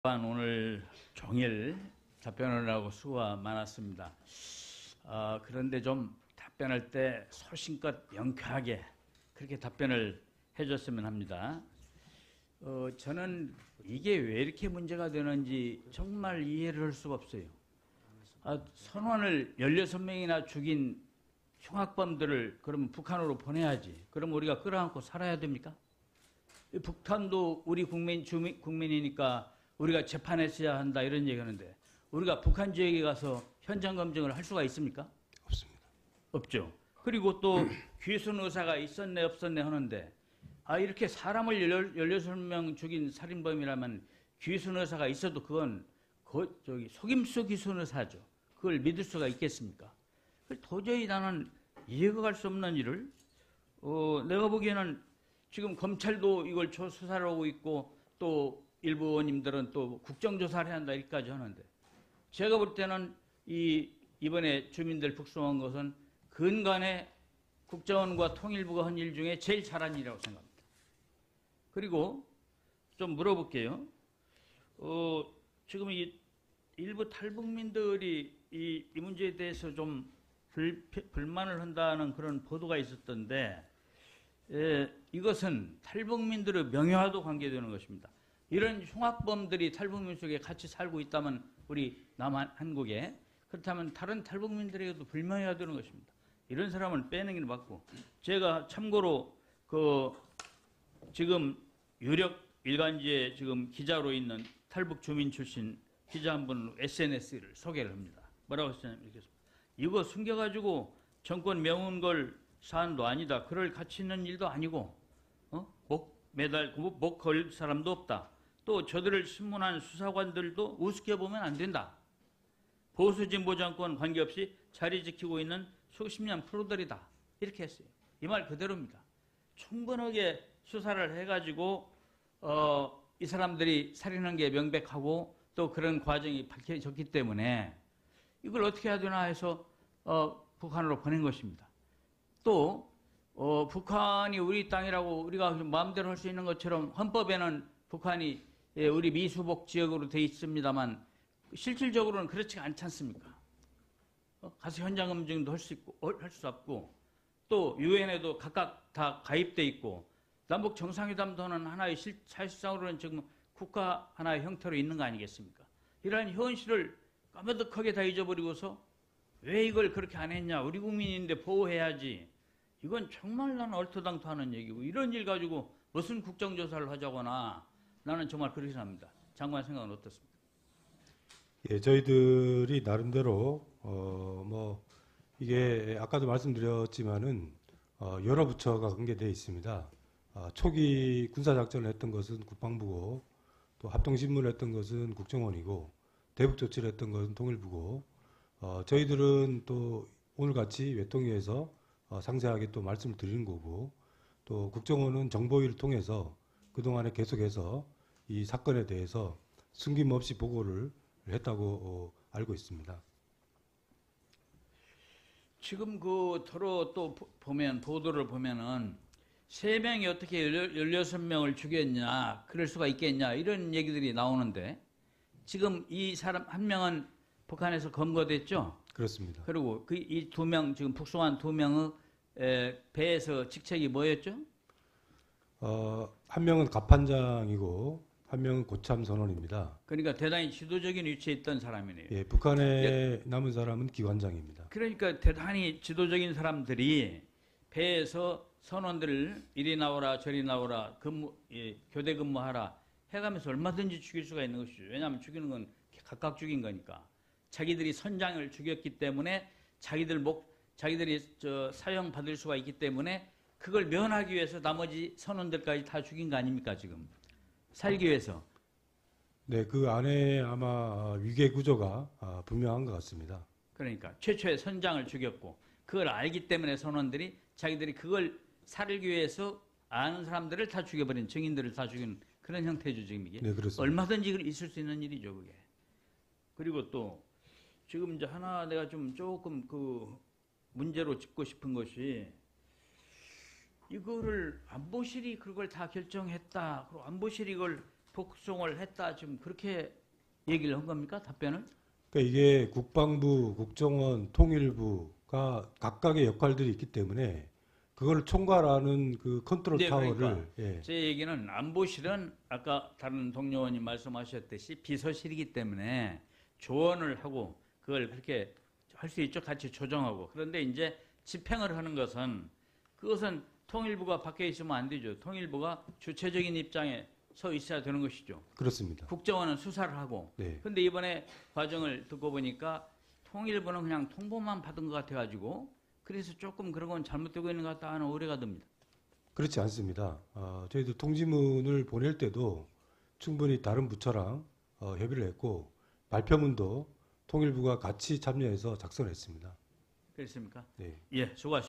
오늘 종일 답변을 하고 수고가 많았습니다. 그런데 좀 답변할 때 소신껏 명쾌하게 그렇게 답변을 해줬으면 합니다. 저는 이게 왜 이렇게 문제가 되는지 정말 이해를 할 수가 없어요. 선원을 16명이나 죽인 흉악범들을 그러면 북한으로 보내야지. 그럼 우리가 끌어안고 살아야 됩니까? 북한도 우리 국민이니까 우리가 재판했어야 한다 이런 얘기하는데 우리가 북한 지역에 가서 현장 검증을 할 수가 있습니까? 없습니다. 없죠. 그리고 또 귀순 의사가 있었네 없었네 하는데 이렇게 사람을 16명 죽인 살인범이라면 귀순 의사가 있어도 그건 속임수 귀순 의사죠. 그걸 믿을 수가 있겠습니까? 도저히 나는 이해가 갈 수 없는 일을 내가 보기에는 지금 검찰도 이걸 수사를 하고 있고 또 일부 의원님들은 또 국정조사를 해야 한다 이렇게까지 하는데 제가 볼 때는 이번에 주민들 북송한 것은 근간에 국정원과 통일부가 한 일 중에 제일 잘한 일이라고 생각합니다. 그리고 좀 물어볼게요. 지금 일부 탈북민들이 이 문제에 대해서 좀 불만을 한다는 그런 보도가 있었던데 이것은 탈북민들의 명예와도 관계되는 것입니다. 이런 흉악범들이 탈북민 속에 같이 살고 있다면 우리 한국에 그렇다면 다른 탈북민들에게도 불명예가 되는 것입니다. 이런 사람을 빼는 게 맞고 제가 참고로 지금 유력 일간지에 지금 기자로 있는 탈북 주민 출신 기자 한 분 SNS를 소개를 합니다. 뭐라고 했냐면 이렇게 이거 숨겨가지고 정권 명운 걸 사안도 아니다. 그럴 가치 있는 일도 아니고 목 걸 사람도 없다. 또 저들을 신문한 수사관들도 우습게 보면 안 된다. 보수 진보 정권 관계없이 자리 지키고 있는 수십 년 프로들이다. 이렇게 했어요. 이 말 그대로입니다. 충분하게 수사를 해가지고 이 사람들이 살인한 게 명백하고 또 그런 과정이 밝혀졌기 때문에 이걸 어떻게 해야 되나 해서 북한으로 보낸 것입니다. 또 북한이 우리 땅이라고 우리가 마음대로 할 수 있는 것처럼 헌법에는 북한이 우리 미수복 지역으로 돼 있습니다만 실질적으로는 그렇지가 않지 않습니까? 가서 현장 검증도 할 수 있고 할 수 없고 또 유엔에도 각각 다 가입돼 있고 남북 정상회담도 하는 하나의 사실상으로는 지금 국가 하나의 형태로 있는 거 아니겠습니까? 이러한 현실을 까마득하게 다 잊어버리고서 왜 이걸 그렇게 안 했냐? 우리 국민인데 보호해야지. 이건 정말 나는 얼토당토하는 얘기고 이런 일 가지고 무슨 국정조사를 하자거나 나는 정말 그렇게 생각합니다. 장관 생각은 어떻습니까? 예, 저희들이 나름대로 이게 아까도 말씀드렸지만은 여러 부처가 관계되어 있습니다. 초기 군사작전을 했던 것은 국방부고 또 합동신문을 했던 것은 국정원이고 대북조치를 했던 것은 통일부고 저희들은 또 오늘같이 외통위에서 상세하게 또 말씀을 드리는 거고 또 국정원은 정보위를 통해서 그동안에 계속해서 이 사건에 대해서 숨김없이 보고를 했다고 알고 있습니다. 지금 서로 또 보도를 보면은 3명이 어떻게 16명을 죽였냐, 그럴 수가 있겠냐, 이런 얘기들이 나오는데 지금 이 사람 한 명은 북한에서 검거됐죠? 그렇습니다. 그리고 이 2명, 지금 북송한 2명의 배에서 직책이 뭐였죠? 한 명은 갑판장이고 한 명은 고참 선원입니다. 그러니까 대단히 지도적인 위치에 있던 사람이네요. 예, 북한에 남은 사람은 기관장입니다. 그러니까 대단히 지도적인 사람들이 배에서 선원들을 이리 나오라 저리 나오라 교대 근무하라 해가면서 얼마든지 죽일 수가 있는 것이죠. 왜냐하면 죽이는 건 각각 죽인 거니까. 자기들이 선장을 죽였기 때문에 자기들이 사형 받을 수가 있기 때문에 그걸 면하기 위해서 나머지 선원들까지 다 죽인 거 아닙니까 지금? 살기 위해서. 네, 그 안에 아마 위계 구조가 분명한 것 같습니다. 그러니까 최초의 선장을 죽였고 그걸 알기 때문에 선원들이 자기들이 그걸 살기 위해서 아는 사람들을 다 죽여버린 증인들을 다 죽인 그런 형태죠 지금 이게. 네, 그렇습니다. 얼마든지 있을 수 있는 일이죠 그게. 그리고 또 지금 이제 하나 내가 조금 문제로 짚고 싶은 것이 이거를 안보실이 그걸 다 결정했다. 그리고 안보실이 이걸 복송을 했다 지금 그렇게 얘기를 한 겁니까? 답변을? 그러니까 이게 국방부, 국정원, 통일부가 각각의 역할들이 있기 때문에 그걸 총괄하는 그 컨트롤 네, 타워를 그러니까 예, 제 얘기는 안보실은 아까 다른 동료원이 말씀하셨듯이 비서실이기 때문에 조언을 하고 그걸 그렇게 할 수 있죠. 같이 조정하고. 그런데 이제 집행을 하는 것은 그것은 통일부가 밖에 있으면 안 되죠. 통일부가 주체적인 입장에 서 있어야 되는 것이죠. 그렇습니다. 국정원은 수사를 하고. 네. 근데 이번에 과정을 듣고 보니까 통일부는 그냥 통보만 받은 것 같아가지고 그래서 조금 그런 건 잘못되고 있는 것 같다 하는 우려가 듭니다. 그렇지 않습니다. 저희도 통지문을 보낼 때도 충분히 다른 부처랑 협의를 했고 발표문도 통일부가 같이 참여해서 작성했습니다. 그렇습니까? 네. 예, 수고하십니다.